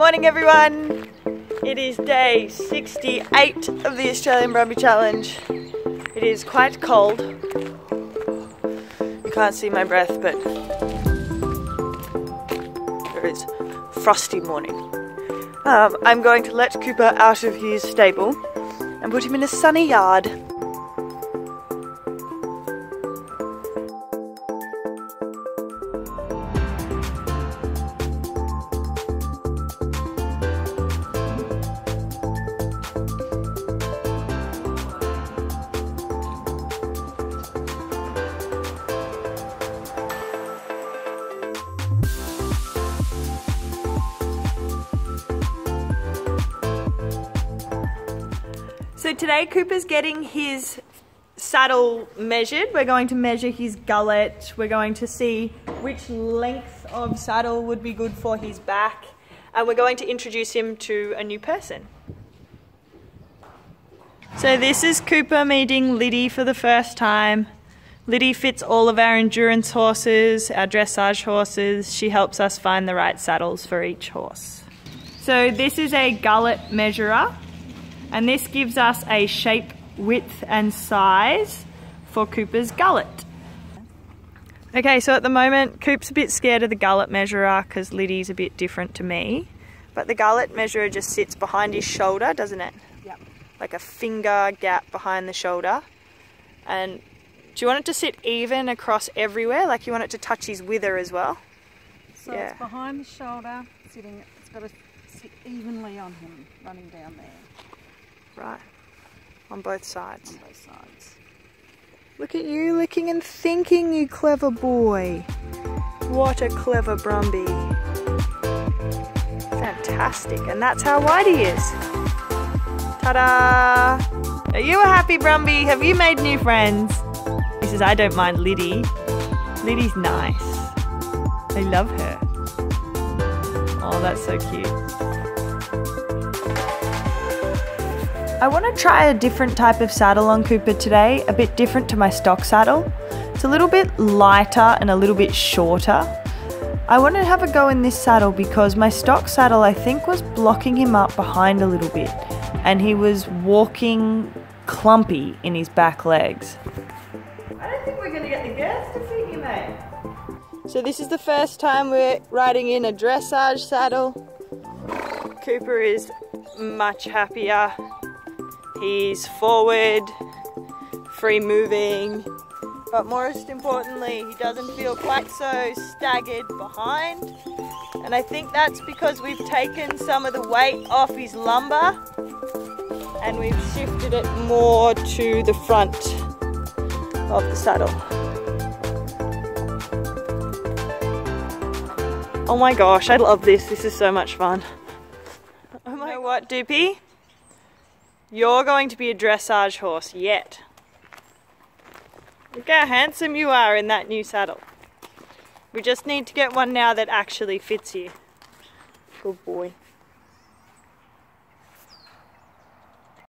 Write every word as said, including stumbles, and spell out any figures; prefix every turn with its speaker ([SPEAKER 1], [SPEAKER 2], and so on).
[SPEAKER 1] Morning everyone! It is day sixty-eight of the Australian Brumby Challenge. It is quite cold. You can't see my breath, but there is frosty morning. Um, I'm going to let Cooper out of his stable and put him in a sunny yard. So today Cooper's getting his saddle measured. We're going to measure his gullet. We're going to see which length of saddle would be good for his back. And we're going to introduce him to a new person. So this is Cooper meeting Liddy for the first time. Liddy fits all of our endurance horses, our dressage horses. She helps us find the right saddles for each horse. So this is a gullet measurer. And this gives us a shape, width and size for Cooper's gullet. Okay, so at the moment, Coop's a bit scared of the gullet measurer because Liddy's a bit different to me. But the gullet measurer just sits behind his shoulder, doesn't it? Yep. Like a finger gap behind the shoulder. And do you want it to sit even across everywhere? Like you want it to touch his wither as well?
[SPEAKER 2] So yeah. It's behind his shoulder, sitting, it's got to sit evenly on him, running down there.
[SPEAKER 1] Right, on both sides.
[SPEAKER 2] On both sides.
[SPEAKER 1] Look at you looking and thinking, you clever boy. What a clever Brumby. Fantastic, and that's how wide he is. Ta-da! Are you a happy Brumby? Have you made new friends? He says, I don't mind Liddy. Liddy's nice. I love her. Oh, that's so cute. I want to try a different type of saddle on Cooper today, a bit different to my stock saddle. It's a little bit lighter and a little bit shorter. I want to have a go in this saddle because my stock saddle I think was blocking him up behind a little bit and he was walking clumpy in his back legs. I don't think we're going to get the girths to fit you, mate. So this is the first time we're riding in a dressage saddle. Cooper is much happier. He's forward, free moving, but most importantly, he doesn't feel quite so staggered behind. And I think that's because we've taken some of the weight off his lumbar and we've shifted it more to the front of the saddle. Oh my gosh, I love this. This is so much fun. Oh my, you know what, Doopy? You're going to be a dressage horse yet. Look how handsome you are in that new saddle. We just need to get one now that actually fits you. Good boy.